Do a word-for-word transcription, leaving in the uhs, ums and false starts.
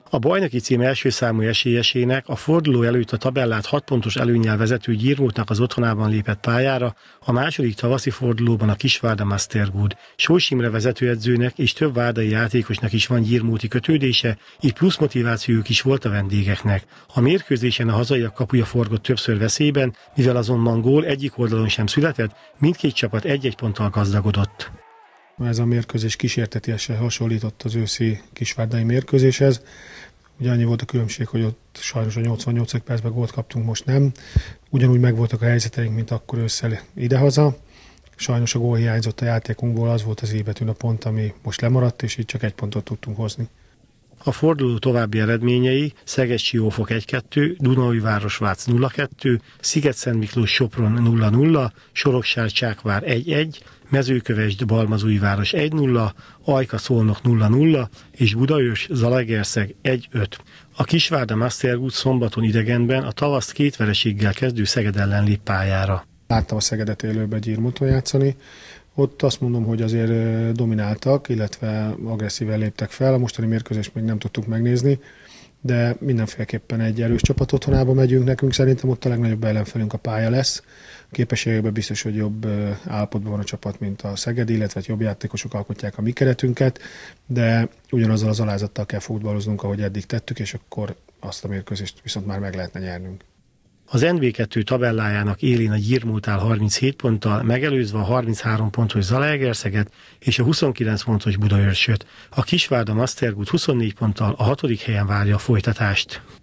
A bajnoki cím első számú esélyesének a forduló előtt a tabellát hat pontos előnnyel vezető Gyirmótnak az otthonában lépett pályára a második tavaszi fordulóban a Kisvárda Mastergood. Sós Imre vezetőedzőnek és több várdai játékosnak is van gyirmóti kötődése, így plusz motivációjuk is volt a vendégeknek. A mérkőzésen a hazaiak kapuja forgott többször veszélyben, mivel azonban gól egyik oldalon sem született, mindkét csapat egy-egy ponttal gazdagodott. Ez a mérkőzés kísértetiesen hasonlított az őszi kisvárdai mérkőzéshez. Ugye annyi volt a különbség, hogy ott sajnos a nyolcvannyolcadik percben gólt kaptunk, most nem. Ugyanúgy megvoltak a helyzeteink, mint akkor ősszel idehaza. Sajnos a gól hiányzott a játékunkból, az volt az íbetűn a pont, ami most lemaradt, és így csak egy pontot tudtunk hozni. A forduló további eredményei: Szeged-Siófok egy kettő, Dunaújváros-Vác nulla kettő, Sziget-Szentmiklós-Sopron nulla nulla, Sorokság-Csákvár egy egy, Mezőkövesd-Balmazújváros egy nulla, Ajka-Szolnok nulla nulla és Budaörs-Zalaegerszeg egy öt. A Kisvárda Mastergood szombaton idegenben a tavaszt két vereséggel kezdő Szeged ellen lép pályára. Láttam a Szegedet élőben Gyirmóton játszani. Ott azt mondom, hogy azért domináltak, illetve agresszíven léptek fel. A mostani mérkőzést még nem tudtuk megnézni, de mindenféleképpen egy erős csapat otthonába megyünk. Nekünk szerintem ott a legnagyobb ellenfelünk a pálya lesz. A képességekben biztos, hogy jobb állapotban van a csapat, mint a Szeged, illetve jobb játékosok alkotják a mi keretünket, de ugyanazzal az alázattal kell futballoznunk, ahogy eddig tettük, és akkor azt a mérkőzést viszont már meg lehetne nyernünk. Az en bé kettő tabellájának élén a Gyirmót áll harminchét ponttal, megelőzve a harminchárom pontos Zalaegerszeget és a huszonkilenc pontos Budaörsöt. A Kisvárda Mastergood huszonnégy ponttal a hatodik helyen várja a folytatást.